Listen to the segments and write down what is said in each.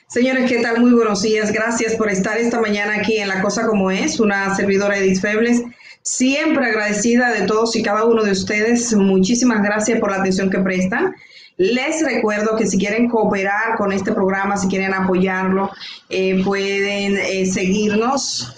Señores, ¿qué tal? Muy buenos días. Gracias por estar esta mañana aquí en La Cosa Como Es, una servidora Edith Febles. Siempre agradecida de todos y cada uno de ustedes. Muchísimas gracias por la atención que prestan. Les recuerdo que si quieren cooperar con este programa, si quieren apoyarlo, pueden seguirnos.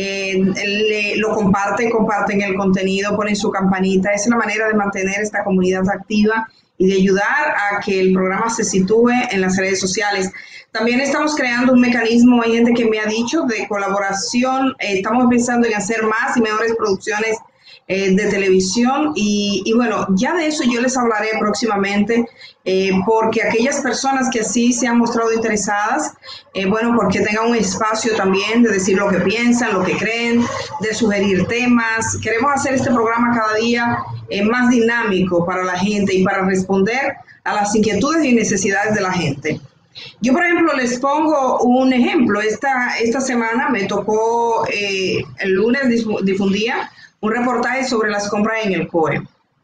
Lo comparten el contenido, ponen su campanita. Es la manera de mantener esta comunidad activa y de ayudar a que el programa se sitúe en las redes sociales. También estamos creando un mecanismo, hay gente que me ha dicho, de colaboración. Estamos pensando en hacer más y mejores producciones de televisión y bueno, ya de eso yo les hablaré próximamente, porque aquellas personas que así se han mostrado interesadas, bueno, porque tengan un espacio también de decir lo que piensan, lo que creen, de sugerir temas. Queremos hacer este programa cada día más dinámico para la gente y para responder a las inquietudes y necesidades de la gente. Yo, por ejemplo, les pongo un ejemplo. Esta semana me tocó, el lunes difundía un reportaje sobre las compras en el COE.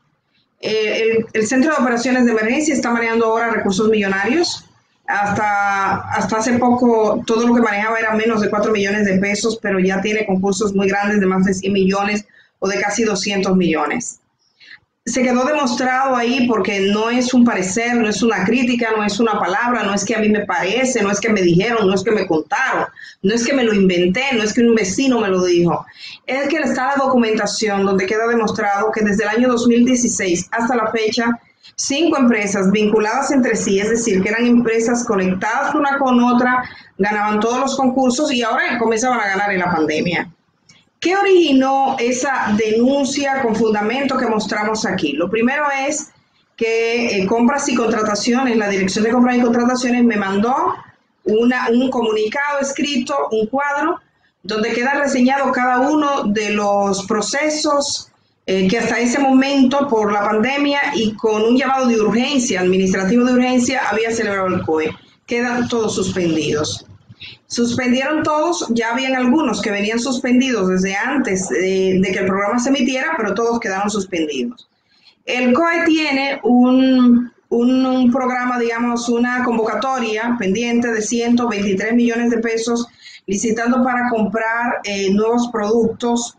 El Centro de Operaciones de Emergencia está manejando ahora recursos millonarios. Hasta hace poco todo lo que manejaba era menos de 4 millones de pesos, pero ya tiene concursos muy grandes de más de 100 millones o de casi 200 millones. Se quedó demostrado ahí porque no es un parecer, no es una crítica, no es una palabra, no es que a mí me parece, no es que me dijeron, no es que me contaron, no es que me lo inventé, no es que un vecino me lo dijo. Es que está la documentación donde queda demostrado que desde el año 2016 hasta la fecha, 5 empresas vinculadas entre sí, es decir, que eran empresas conectadas una con otra, ganaban todos los concursos y ahora comenzaban a ganar en la pandemia. ¿Qué originó esa denuncia con fundamento que mostramos aquí? Lo primero es que Compras y Contrataciones, la Dirección de Compras y Contrataciones me mandó un comunicado escrito, un cuadro, donde queda reseñado cada uno de los procesos que hasta ese momento, por la pandemia y con un llamado de urgencia, administrativo de urgencia, había celebrado el COE. Quedan todos suspendidos. Suspendieron todos, ya habían algunos que venían suspendidos desde antes de que el programa se emitiera, pero todos quedaron suspendidos. El COE tiene un programa, digamos, una convocatoria pendiente de 123 millones de pesos, licitando para comprar nuevos productos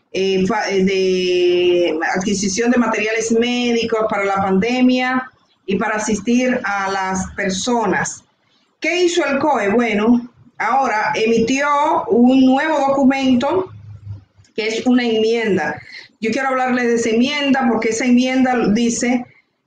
de adquisición de materiales médicos para la pandemia y para asistir a las personas. ¿Qué hizo el COE? Bueno, ahora emitió un nuevo documento que es una enmienda. Yo quiero hablarles de esa enmienda porque esa enmienda dice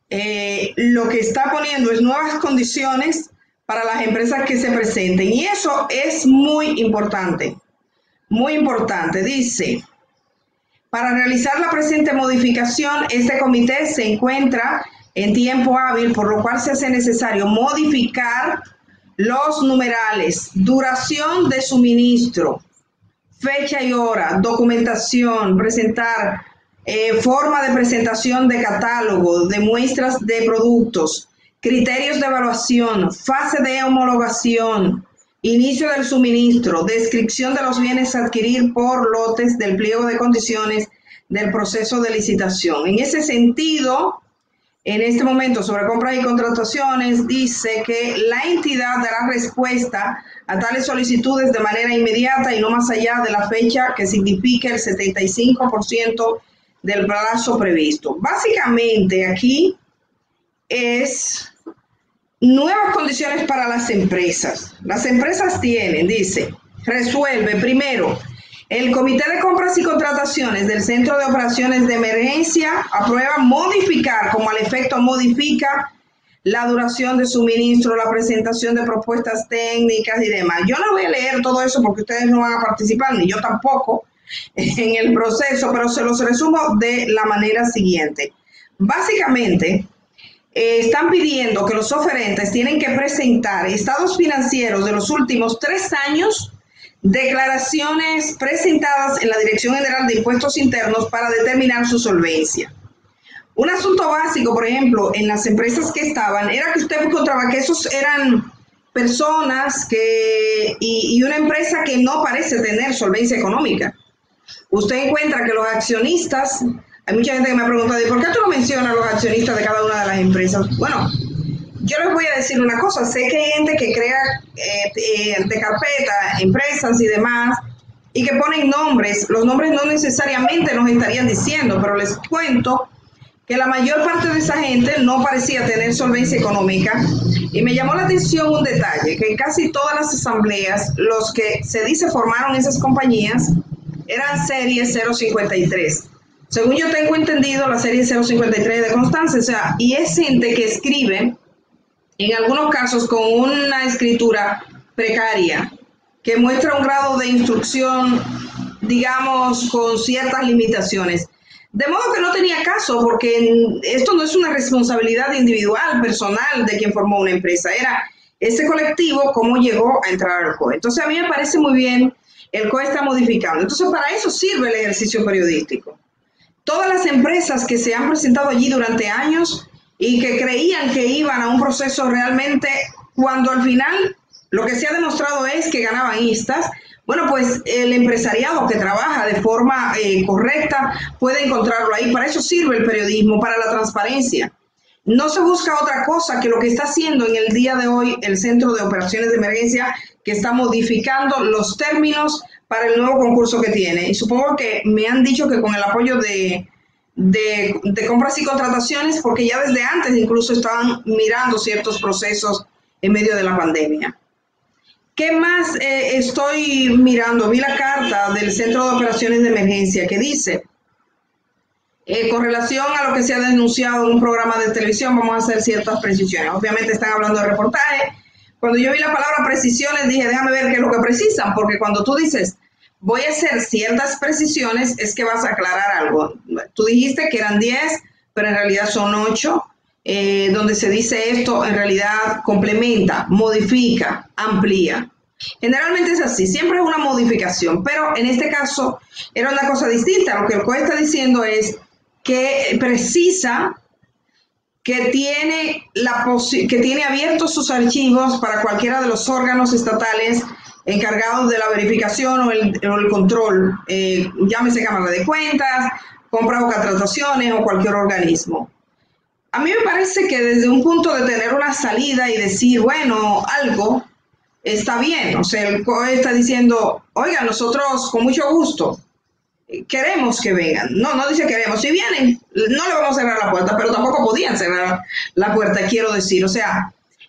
lo que está poniendo es nuevas condiciones para las empresas que se presenten y eso es muy importante, muy importante. Dice, para realizar la presente modificación, este comité se encuentra en tiempo hábil, por lo cual se hace necesario modificar los numerales, duración de suministro, fecha y hora, documentación, presentar, forma de presentación de catálogo, de muestras de productos, criterios de evaluación, fase de homologación, inicio del suministro, descripción de los bienes a adquirir por lotes del pliego de condiciones del proceso de licitación. En ese sentido, en este momento, sobre compras y contrataciones, dice que la entidad dará respuesta a tales solicitudes de manera inmediata y no más allá de la fecha que signifique el 75% del plazo previsto. Básicamente, aquí es nuevas condiciones para las empresas. Las empresas tienen, dice, resuelve primero. El Comité de Compras y Contrataciones del Centro de Operaciones de Emergencia aprueba modificar, como al efecto modifica, la duración de suministro, la presentación de propuestas técnicas y demás. Yo no voy a leer todo eso porque ustedes no van a participar, ni yo tampoco, en el proceso, pero se los resumo de la manera siguiente. Básicamente, están pidiendo que los oferentes tienen que presentar estados financieros de los últimos 3 años, declaraciones presentadas en la Dirección General de Impuestos Internos para determinar su solvencia. Un asunto básico, por ejemplo, en las empresas que estaban, era que usted encontraba que esos eran personas y una empresa que no parece tener solvencia económica. Usted encuentra que los accionistas, hay mucha gente que me ha preguntado, ¿y por qué tú no mencionas a los accionistas de cada una de las empresas? Bueno, yo les voy a decir una cosa, sé que hay gente que crea de carpeta, empresas y demás, y que ponen nombres. Los nombres no necesariamente nos estarían diciendo, pero les cuento que la mayor parte de esa gente no parecía tener solvencia económica, y me llamó la atención un detalle, que en casi todas las asambleas, los que se dice formaron esas compañías eran serie 053. Según yo tengo entendido, la serie 053 de Constanza, o sea, y es gente que escribe, en algunos casos con una escritura precaria, que muestra un grado de instrucción, digamos, con ciertas limitaciones. De modo que no tenía caso, porque esto no es una responsabilidad individual, personal, de quien formó una empresa, era ese colectivo cómo llegó a entrar al COE. Entonces a mí me parece muy bien, el COE está modificando. Entonces para eso sirve el ejercicio periodístico. Todas las empresas que se han presentado allí durante años y que creían que iban a un proceso realmente, cuando al final lo que se ha demostrado es que ganaban istas, bueno, pues el empresariado que trabaja de forma correcta puede encontrarlo ahí. Para eso sirve el periodismo, para la transparencia. No se busca otra cosa que lo que está haciendo en el día de hoy el Centro de Operaciones de Emergencia, que está modificando los términos para el nuevo concurso que tiene. Y supongo que me han dicho que con el apoyo de compras y contrataciones, porque ya desde antes incluso estaban mirando ciertos procesos en medio de la pandemia. ¿Qué más estoy mirando? Vi la carta del Centro de Operaciones de Emergencia que dice, con relación a lo que se ha denunciado en un programa de televisión, vamos a hacer ciertas precisiones. Obviamente están hablando de reportaje. Cuando yo vi la palabra precisiones, dije, déjame ver qué es lo que precisan, porque cuando tú dices, voy a hacer ciertas precisiones, es que vas a aclarar algo. Tú dijiste que eran 10, pero en realidad son 8. Donde se dice esto, en realidad complementa, modifica, amplía. Generalmente es así, siempre es una modificación, pero en este caso era una cosa distinta. Lo que el COE está diciendo es que precisa que tiene abiertos sus archivos para cualquiera de los órganos estatales encargados de la verificación o el control, llámese Cámara de Cuentas, compras o contrataciones o cualquier organismo. A mí me parece que desde un punto de tener una salida y decir, bueno, algo está bien. O sea, el COE está diciendo, oiga, nosotros con mucho gusto queremos que vengan. No dice queremos. Si vienen, no le vamos a cerrar la puerta, pero tampoco podían cerrar la puerta, quiero decir. O sea,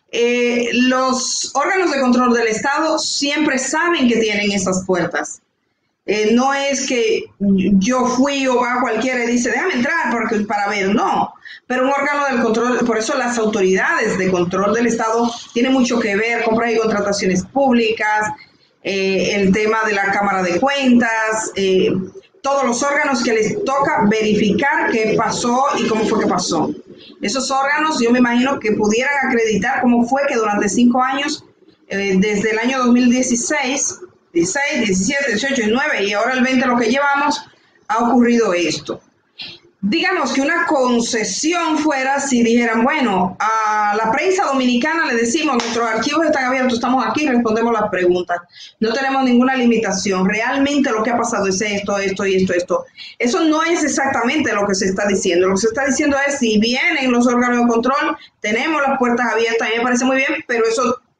los órganos de control del Estado siempre saben que tienen esas puertas. No es que yo fui o va cualquiera y dice, déjame entrar para ver, no. Pero un órgano del control, por eso las autoridades de control del Estado tienen mucho que ver, compras y contrataciones públicas, el tema de la Cámara de Cuentas, todos los órganos que les toca verificar qué pasó y cómo fue que pasó. Esos órganos, yo me imagino que pudieran acreditar cómo fue que durante 5 años, desde el año 2016, 16, 17, 18, 19 y ahora el 20 lo que llevamos, ha ocurrido esto. Digamos que una concesión fuera si dijeran, bueno, a la prensa dominicana le decimos, nuestros archivos están abiertos, estamos aquí, respondemos las preguntas, no tenemos ninguna limitación, realmente lo que ha pasado es esto, esto y esto, esto. Eso no es exactamente lo que se está diciendo. Lo que se está diciendo es, si vienen los órganos de control, tenemos las puertas abiertas, a mí me parece muy bien, pero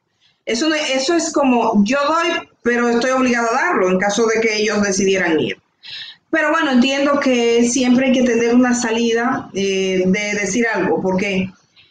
eso es como, yo doy, pero estoy obligado a darlo en caso de que ellos decidieran ir. Pero bueno, entiendo que siempre hay que tener una salida de decir algo, porque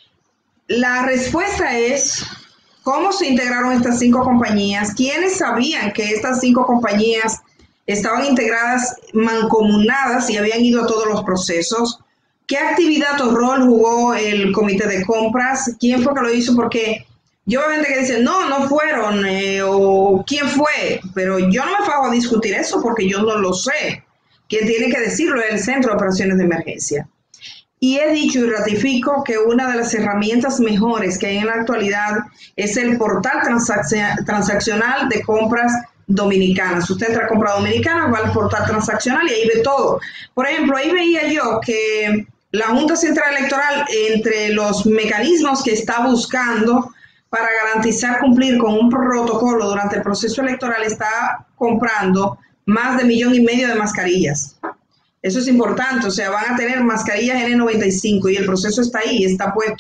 la respuesta es cómo se integraron estas 5 compañías, quiénes sabían que estas 5 compañías estaban integradas, mancomunadas y habían ido a todos los procesos, qué actividad o rol jugó el comité de compras, quién fue que lo hizo, porque yo veo gente que dice, no fueron, o quién fue, pero yo no me fajo a discutir eso porque yo no lo sé. Quien tiene que decirlo es el Centro de Operaciones de Emergencia. Y he dicho y ratifico que una de las herramientas mejores que hay en la actualidad es el portal transaccional de compras dominicanas. Usted entra a compra dominicana, va al portal transaccional y ahí ve todo. Por ejemplo, ahí veía yo que la Junta Central Electoral, entre los mecanismos que está buscando para garantizar cumplir con un protocolo durante el proceso electoral, está comprando más de 1,5 millones de mascarillas. Eso es importante, o sea, van a tener mascarillas N95 y el proceso está ahí, está puesto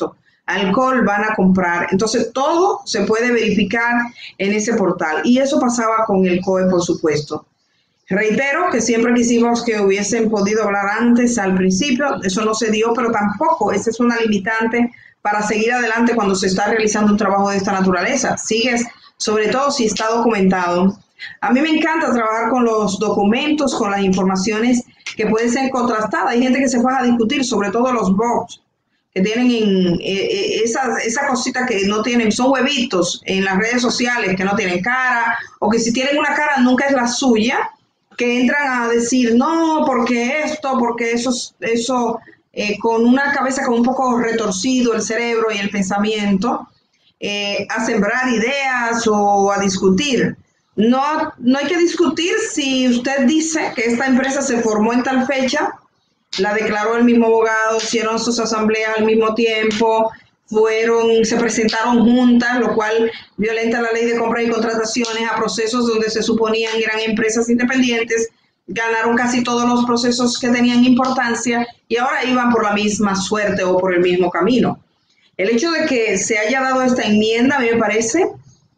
alcohol van a comprar. Entonces todo se puede verificar en ese portal y eso pasaba con el COE, por supuesto. Reitero que siempre quisimos que hubiesen podido hablar antes, al principio, eso no se dio, pero tampoco esa es una limitante para seguir adelante cuando se está realizando un trabajo de esta naturaleza. Sigues, sobre todo si está documentado. A mí me encanta trabajar con los documentos, con las informaciones que pueden ser contrastadas. Hay gente que se va a discutir, sobre todo los bots, que tienen esa cosita que no tienen, son huevitos en las redes sociales que no tienen cara, o que si tienen una cara nunca es la suya, que entran a decir, no, porque esto, porque eso con una cabeza como un poco retorcido el cerebro y el pensamiento, a sembrar ideas o a discutir. No hay que discutir si usted dice que esta empresa se formó en tal fecha, la declaró el mismo abogado, hicieron sus asambleas al mismo tiempo, se presentaron juntas, lo cual violenta la ley de compras y contrataciones a procesos donde se suponían eran empresas independientes, ganaron casi todos los procesos que tenían importancia y ahora iban por la misma suerte o por el mismo camino. El hecho de que se haya dado esta enmienda a mí me parece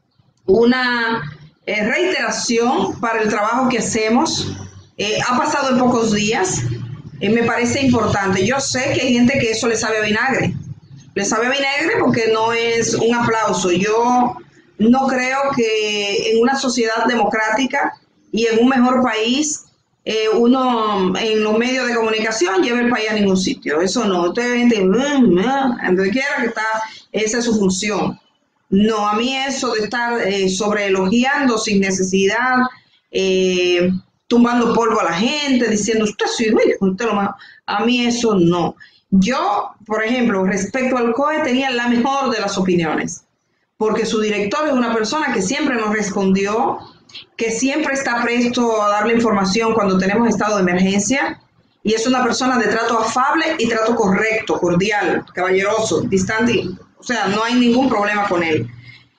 una reiteración para el trabajo que hacemos. Ha pasado en pocos días, me parece importante. Yo sé que hay gente que eso le sabe a vinagre. Le sabe a vinagre porque no es un aplauso. Yo no creo que en una sociedad democrática y en un mejor país uno en los medios de comunicación lleve el país a ningún sitio. Eso no. Usted gente, donde quiera que está, esa es su función. No, a mí eso de estar sobreelogiando sin necesidad, tumbando polvo a la gente, diciendo usted sí, usted lo más. A mí eso no. Yo, por ejemplo, respecto al COE, tenía la mejor de las opiniones, porque su director es una persona que siempre nos respondió, que siempre está presto a darle información cuando tenemos estado de emergencia, y es una persona de trato afable y trato correcto, cordial, caballeroso, distante, o sea, no hay ningún problema con él.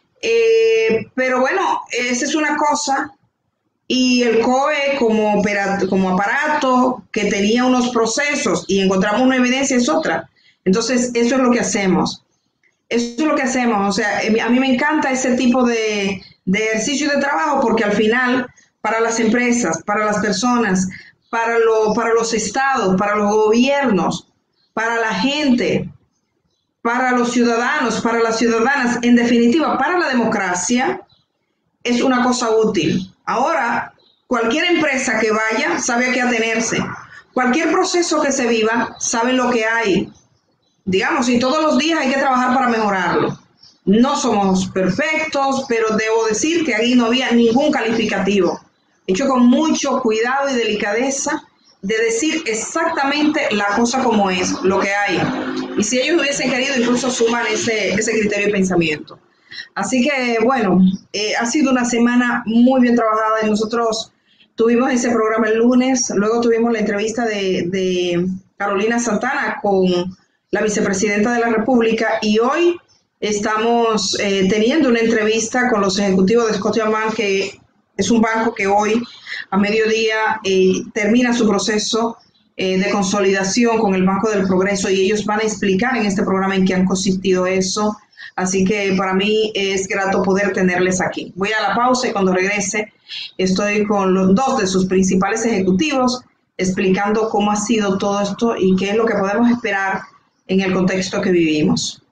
Pero bueno, esa es una cosa. Y el COE como aparato que tenía unos procesos y encontramos una evidencia es otra. Entonces, eso es lo que hacemos. Eso es lo que hacemos. O sea, a mí me encanta ese tipo de ejercicio de trabajo porque al final, para las empresas, para las personas, para los estados, para los gobiernos, para la gente, para los ciudadanos, para las ciudadanas, en definitiva, para la democracia, es una cosa útil. Ahora, cualquier empresa que vaya sabe a qué atenerse. Cualquier proceso que se viva sabe lo que hay. Digamos, y todos los días hay que trabajar para mejorarlo. No somos perfectos, pero debo decir que ahí no había ningún calificativo. Hecho con mucho cuidado y delicadeza de decir exactamente la cosa como es, lo que hay. Y si ellos hubiesen querido, incluso suman ese criterio de pensamiento. Así que, bueno, ha sido una semana muy bien trabajada y nosotros tuvimos ese programa el lunes, luego tuvimos la entrevista de Carolina Santana con la vicepresidenta de la República y hoy estamos teniendo una entrevista con los ejecutivos de Scotiabank, que es un banco que hoy a mediodía termina su proceso de consolidación con el Banco del Progreso y ellos van a explicar en este programa en qué han consistido eso. Así que para mí es grato poder tenerles aquí. Voy a la pausa y cuando regrese estoy con los dos de sus principales ejecutivos explicando cómo ha sido todo esto y qué es lo que podemos esperar en el contexto que vivimos.